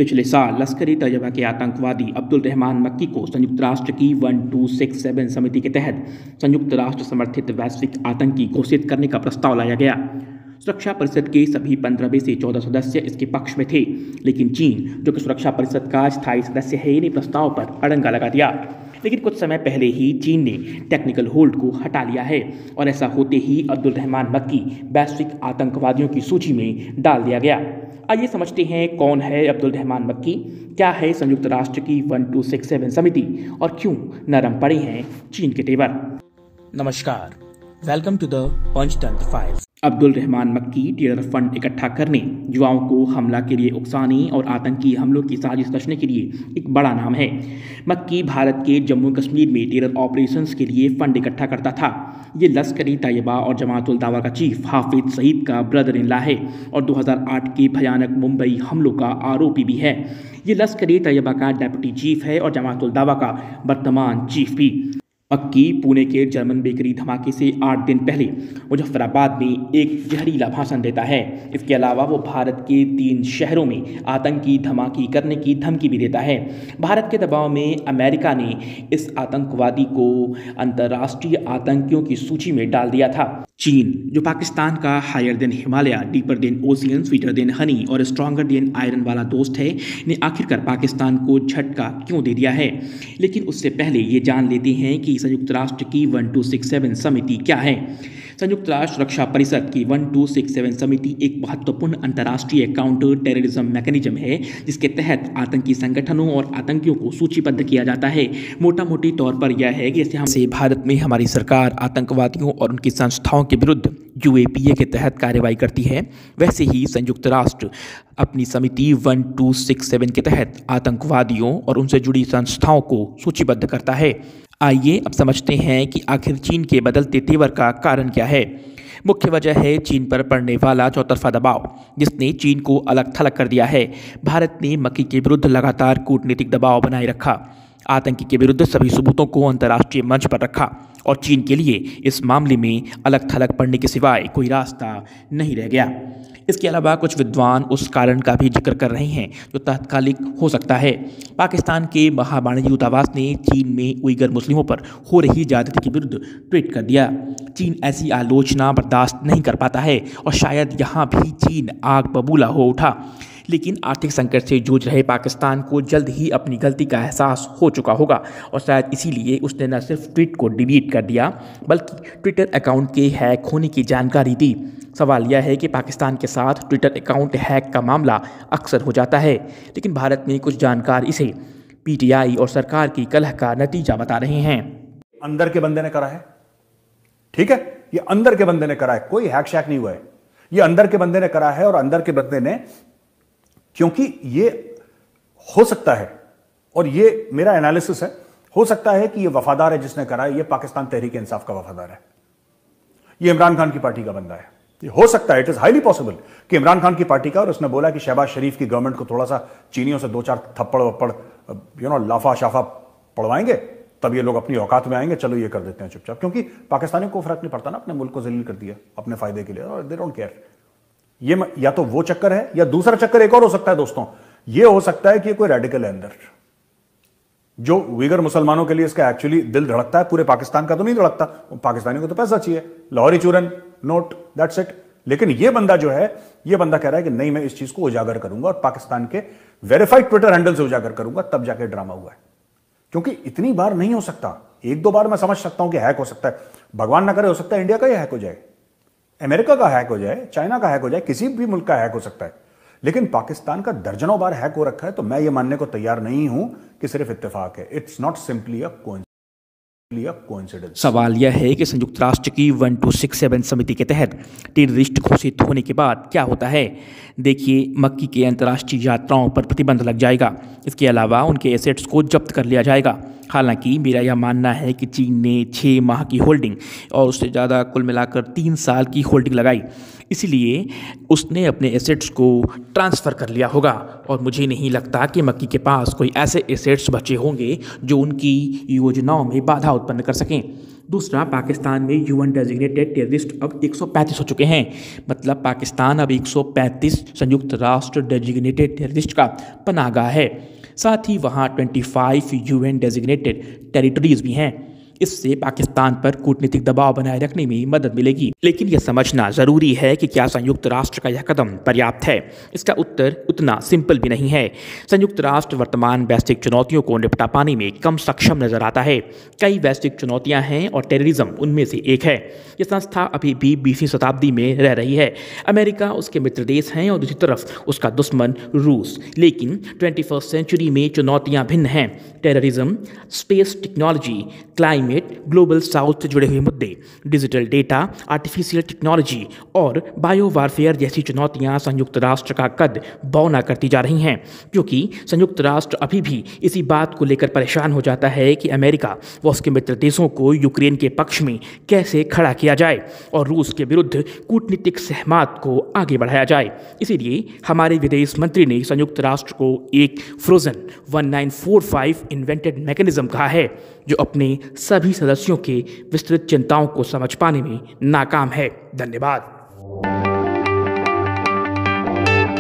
पिछले साल लश्कर-ए तैयबा के आतंकवादी अब्दुल रहमान मक्की को संयुक्त राष्ट्र की 1267 समिति के तहत संयुक्त राष्ट्र समर्थित वैश्विक आतंकी घोषित करने का प्रस्ताव लाया गया। सुरक्षा परिषद के सभी 15 में से 14 सदस्य इसके पक्ष में थे, लेकिन चीन, जो कि सुरक्षा परिषद का स्थायी सदस्य है, ने प्रस्ताव पर अड़ंगा लगा दिया। लेकिन कुछ समय पहले ही चीन ने टेक्निकल होल्ड को हटा लिया है और ऐसा होते ही अब्दुल रहमान मक्की वैश्विक आतंकवादियों की सूची में डाल दिया गया। आइए समझते हैं कौन है अब्दुल रहमान मक्की, क्या है संयुक्त राष्ट्र की 1267 समिति और क्यों नरम पड़े हैं चीन के तेवर। नमस्कार, welcome to the Panchatantra files. Abdul Rahman Makki terror fund इकट्ठा करने, युवाओं को हमला के लिए उकसाने और आतंकी हमलों की साजिश रचने के लिए एक बड़ा नाम है। मक्की भारत के जम्मू कश्मीर में टेरर ऑपरेशंस के लिए फंड इकट्ठा करता था। ये लश्कर-ए तैयबा और जमात-उल दावा का चीफ हाफिज सईद का ब्रदर इन लॉ है और 2008 के भयानक मुंबई हमलों का आरोपी भी है। ये लश्कर-ए तैयबा का डेप्यूटी चीफ है और जमात-उल दावा का वर्तमान चीफ भी। मक्की पुणे के जर्मन बेकरी धमाके से 8 दिन पहले मुजफ्फराबाद में एक जहरीला भाषण देता है। इसके अलावा वो भारत के 3 शहरों में आतंकी धमाके करने की धमकी भी देता है। भारत के दबाव में अमेरिका ने इस आतंकवादी को अंतर्राष्ट्रीय आतंकियों की सूची में डाल दिया था। चीन, जो पाकिस्तान का higher than Himalaya, deeper than ocean, sweeter than honey और स्ट्रॉन्गर देन आयरन वाला दोस्त है, ने आखिरकार पाकिस्तान को झटका क्यों दे दिया है। लेकिन उससे पहले ये जान लेते हैं कि संयुक्त राष्ट्र की 1267 समिति क्या है। संयुक्त राष्ट्र सुरक्षा परिषद की 1267 समिति एक महत्वपूर्ण अंतर्राष्ट्रीय काउंटर टेररिज्म मैकेनिज्म है, जिसके तहत आतंकी संगठनों और आतंकियों को सूचीबद्ध किया जाता है। मोटा मोटी तौर पर यह है कि जैसे भारत में हमारी सरकार आतंकवादियों और उनकी संस्थाओं के विरुद्ध UAPA के तहत कार्रवाई करती है, वैसे ही संयुक्त राष्ट्र अपनी समिति 1267 के तहत आतंकवादियों और उनसे जुड़ी संस्थाओं को सूचीबद्ध करता है। आइए अब समझते हैं कि आखिर चीन के बदलते तेवर का कारण क्या है। मुख्य वजह है चीन पर पड़ने वाला चौतरफा दबाव, जिसने चीन को अलग थलग कर दिया है। भारत ने मक्की के विरुद्ध लगातार कूटनीतिक दबाव बनाए रखा, आतंकी के विरुद्ध सभी सबूतों को अंतर्राष्ट्रीय मंच पर रखा और चीन के लिए इस मामले में अलग थलग पड़ने के सिवाय कोई रास्ता नहीं रह गया। इसके अलावा कुछ विद्वान उस कारण का भी जिक्र कर रहे हैं जो तात्कालिक हो सकता है। पाकिस्तान के महावाणिज्य दूतावास ने चीन में उइगर मुस्लिमों पर हो रही ज्यादती के विरुद्ध ट्वीट कर दिया। चीन ऐसी आलोचना बर्दाश्त नहीं कर पाता है और शायद यहाँ भी चीन आग बबूला हो उठा। लेकिन आर्थिक संकट से जूझ रहे पाकिस्तान को जल्द ही अपनी गलती का एहसास हो चुका होगा और शायद इसीलिए उसने न सिर्फ ट्वीट को डिलीट कर दिया, बल्कि ट्विटर अकाउंट के हैक होने की जानकारी दी। सवाल यह है कि पाकिस्तान के साथ ट्विटर अकाउंट हैक का मामला अक्सर हो जाता है, लेकिन भारत में कुछ जानकार इसे PTI और सरकार की कलह का नतीजा बता रहे हैं। अंदर के बंदे ने करा है, ठीक है, ये अंदर के बंदे ने करा है, कोई हैक शैक नहीं हुआ है, ये अंदर के बंदे ने करा है। और अंदर के बंदे ने, क्योंकि ये हो सकता है, और ये मेरा एनालिसिस है, हो सकता है कि ये वफादार है जिसने करा है, ये पाकिस्तान तहरीक इंसाफ का वफादार है, ये इमरान खान की पार्टी का बंदा है। ये हो सकता है, इट इज हाईली पॉसिबल कि इमरान खान की पार्टी का, और उसने बोला कि शहबाज शरीफ की गवर्नमेंट को थोड़ा सा चीनियों से 2-4 थप्पड़ वप्पड़ लाफा शाफा पड़वाएंगे, तब ये लोग अपनी औकात में आएंगे, चलो ये कर देते हैं चुपचाप, क्योंकि पाकिस्तानियों को फर्क नहीं पड़ता ना, अपने मुल्क को जलील कर दिया अपने फायदे के लिए, और दे डोंट केयर। ये या तो वो चक्कर है, या दूसरा चक्कर एक और हो सकता है दोस्तों, ये हो सकता है कि कोई रेडिकल है अंदर, जो उइगर मुसलमानों के लिए इसका एक्चुअली दिल धड़कता है, पूरे पाकिस्तान का तो नहीं धड़कता, पाकिस्तानियों को तो पैसा चाहिए, लाहौरी चूरन नोट, दैट्स इट। लेकिन ये बंदा जो है, ये बंदा कह रहा है कि नहीं, मैं इस चीज को उजागर करूंगा और पाकिस्तान के वेरीफाइड ट्विटर हैंडल से उजागर करूंगा, तब जाके ड्रामा हुआ है। क्योंकि इतनी बार नहीं हो सकता, 1-2 बार मैं समझ सकता हूं कि हैक हो सकता है, भगवान ना करे हो सकता है इंडिया का ही हैक हो जाए, अमेरिका का हैक हो जाए, चाइना का हैक हो जाए, किसी भी मुल्क का हैक हो सकता है। लेकिन पाकिस्तान का दर्जनों बार हैक हो रखा है, तो मैं ये मानने को तैयार नहीं हूं कि सिर्फ इत्तेफाक है। It's not simply a coincidence. सवाल यह है कि संयुक्त राष्ट्र की 1267 समिति के तहत टेररिस्ट घोषित होने के बाद क्या होता है। देखिए, मक्की के अंतर्राष्ट्रीय यात्राओं पर प्रतिबंध लग जाएगा। इसके अलावा उनके एसेट्स को जब्त कर लिया जाएगा। हालांकि मेरा यह मानना है कि चीन ने 6 माह की होल्डिंग और उससे ज़्यादा कुल मिलाकर 3 साल की होल्डिंग लगाई, इसलिए उसने अपने एसेट्स को ट्रांसफ़र कर लिया होगा। और मुझे नहीं लगता कि मक्की के पास कोई ऐसे एसेट्स बचे होंगे जो उनकी योजनाओं में बाधा उत्पन्न कर सकें। दूसरा, पाकिस्तान में यूएन डेजिग्नेटेड टेररिस्ट अब 135 हो चुके हैं। मतलब पाकिस्तान अब 135 संयुक्त राष्ट्र डेजिग्नेटेड टेररिस्ट का पनाहगाह है। साथ ही वहाँ 25 यूएन डेजिग्नेटेड टेरिटरीज भी हैं। इससे पाकिस्तान पर कूटनीतिक दबाव बनाए रखने में मदद मिलेगी। लेकिन यह समझना जरूरी है कि क्या संयुक्त राष्ट्र का यह कदम पर्याप्त है? इसका उत्तर उतना सिंपल भी नहीं है। संयुक्त राष्ट्र वर्तमान वैश्विक चुनौतियों को निपटा पाने में कम सक्षम नजर आता है। कई वैश्विक चुनौतियां हैं और टेररिज्म उनमें से एक है। यह संस्था अभी भी 20वीं शताब्दी में रह रही है। अमेरिका उसके मित्र देश हैं और दूसरी तरफ उसका दुश्मन रूस। लेकिन 21st सेंचुरी में चुनौतियां भिन्न हैं। Terrorism, space technology, climate, global south से जुड़े हुए मुद्दे, डिजिटल डेटा, आर्टिफिशियल टेक्नोलॉजी और बायो वारफेयर जैसी चुनौतियां संयुक्त राष्ट्र का कद बौना करती जा रही हैं, क्योंकि संयुक्त राष्ट्र अभी भी इसी बात को लेकर परेशान हो जाता है कि अमेरिका व उसके मित्र देशों को यूक्रेन के पक्ष में कैसे खड़ा किया जाए और रूस के विरुद्ध कूटनीतिक सहमत को आगे बढ़ाया जाए। इसीलिए हमारे विदेश मंत्री ने संयुक्त राष्ट्र को एक फ्रोजन 1945 इन्वेंटेड मैकेनिज्म कहा है, जो अपने सभी सदस्यों के विस्तृत चिंताओं को समझ पाने में नाकाम है। धन्यवाद।